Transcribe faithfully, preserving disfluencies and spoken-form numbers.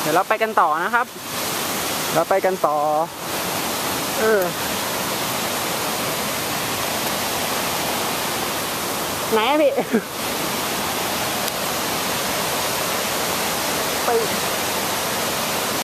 ดี๋ยวเราไปกันต่อนะครับเราไปกันต่อเออไหนอะพี่ไป